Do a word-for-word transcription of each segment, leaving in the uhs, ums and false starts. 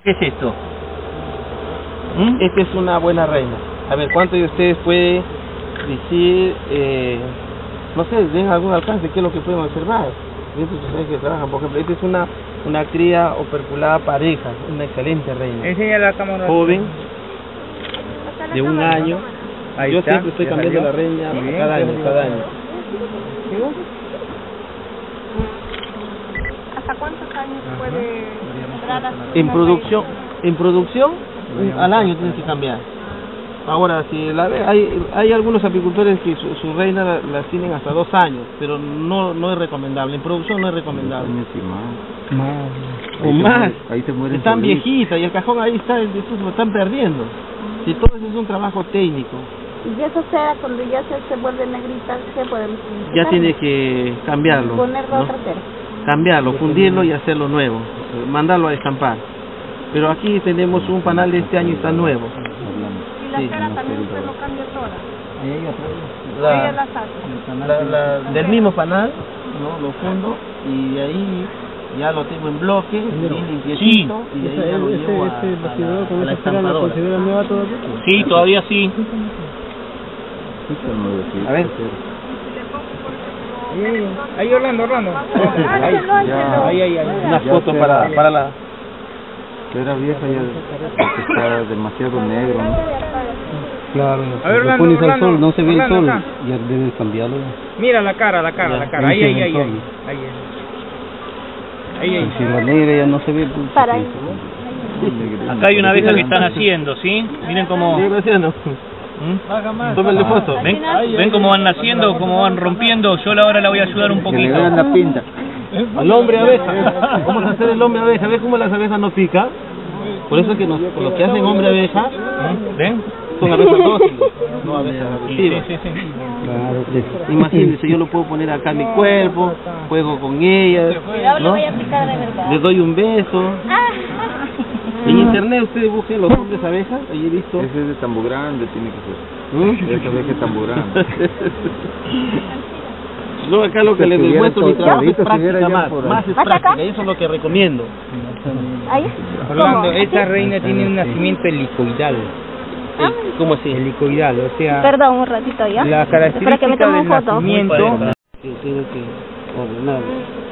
¿Qué es esto? ¿Mm? Esta es una buena reina. A ver, ¿cuántos de ustedes puede decir, eh, no sé, den algún alcance, qué es lo que pueden observar? Estos ustedes que trabajan, por ejemplo, esta es una, una cría operculada pareja, una excelente reina. Enseña la cámara. Joven, de un año. Ahí Yo está, siempre estoy cambiando salió. la reina Bien, cada año, cada año. ¿Hasta cuántos años puede entrar así? En producción, en producción, un- al año tienes que cambiar. Ahora, si la ve, hay hay algunos apicultores que su, su reina la, las tienen hasta dos años, pero no no es recomendable. En producción no es recomendable. O más. Ahí se mueren. Están solitos. viejitas y el cajón ahí está, eso lo están perdiendo. Si todo eso es un trabajo técnico, Y esa cera, cuando ya se, se vuelve negrita, ¿qué podemos hacer? ya tiene que cambiarlo, Poner la ¿no? otra cera. Cambiarlo, fundirlo y hacerlo nuevo, eh, mandarlo a estampar. Pero aquí tenemos un panal de este año y está nuevo. Y la Sí. cera también usted lo cambia toda. La- Ella la saca. la, la, del mismo panal, ¿no? Lo fundo y ahí ya lo tengo en bloque, bien limpiecito, y de ahí ya lo llevo a, a la, a la estampadora. Sí, todavía sí. A ver, Ahí Orlando, Orlando. Ahí, Ya. ahí, ahí, ahí. una foto para, para la... Que era vieja ya, porque está demasiado negro, ¿no? Claro, A ver, lo Orlando, pones al Orlando, sol, no se ve el Orlando, sol, acá. ya debes cambiarlo. Mira la cara, la cara, Ya, la cara. ahí Ahí, se ahí, ve ahí, el ahí. sol. Ahí, ahí. Ahí, ahí. Si la negra ya no se ve, pues, Para sí. ahí. Acá hay una abeja que están haciendo, ¿sí? Miren cómo... ¿Qué haciendo? ¿Mm? Tómenle foto. ¿Ven? ¿Ven cómo van naciendo, cómo van rompiendo? Yo ahora la voy a ayudar un Que le poquito. vean la pinta. Al hombre abeja. Vamos a hacer el hombre abeja. ¿Ves cómo las abejas no pican? Por eso es que nos, los que hacen hombre abeja ¿Mm? ¿Ven? son abejas dóciles, no abejas Sí, sí, agresivas. sí, sí. Claro, pues. Imagínense, yo lo puedo poner acá en mi cuerpo, juego con ellas, Cuidado, le ¿no? voy a picar de verdad. Les doy un beso. En internet ustedes busquen los hombres abejas, ahí he visto. Ese es de tambo grande, tiene que ser. ¿Mm? Esa vez que tambo grande. No, acá lo que Si les tuviera demuestro mi todo- trabajo es ahorita estuviera práctica ya más, por ahí. más es ¿Más acá? práctica, eso es lo que recomiendo. Ahí. Orlando, ¿Cómo? esa reina tiene un nacimiento helicoidal. Eh, ¿Cómo así? Helicoidal, o sea, Perdón, un ratito ya. la Para que me característica tome del una foto. nacimiento. Que tengo que ordenarlo.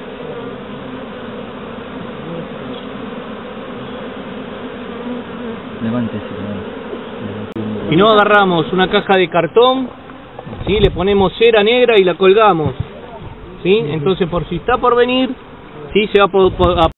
Levántese, Si no, agarramos una caja de cartón, ¿sí? Le ponemos cera negra y la colgamos, ¿sí? Entonces, por si está por venir, ¿sí? Se va a, po- po- a